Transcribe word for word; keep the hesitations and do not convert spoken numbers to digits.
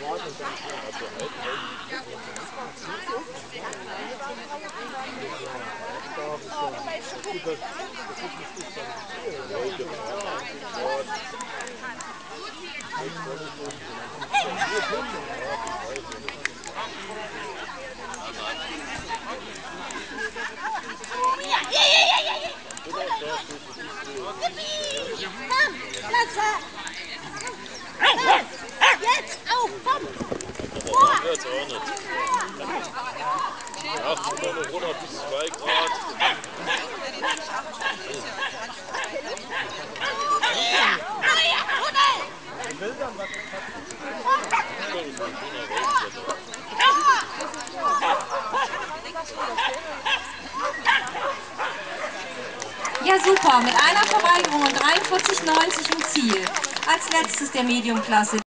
Jetzt auf, komm! Jetzt auch nicht. Nachts immer noch runter bis zwei Grad. Ja, super, mit einer Verweigerung und dreiundvierzig neunzig im Ziel. Als letztes der Mediumklasse.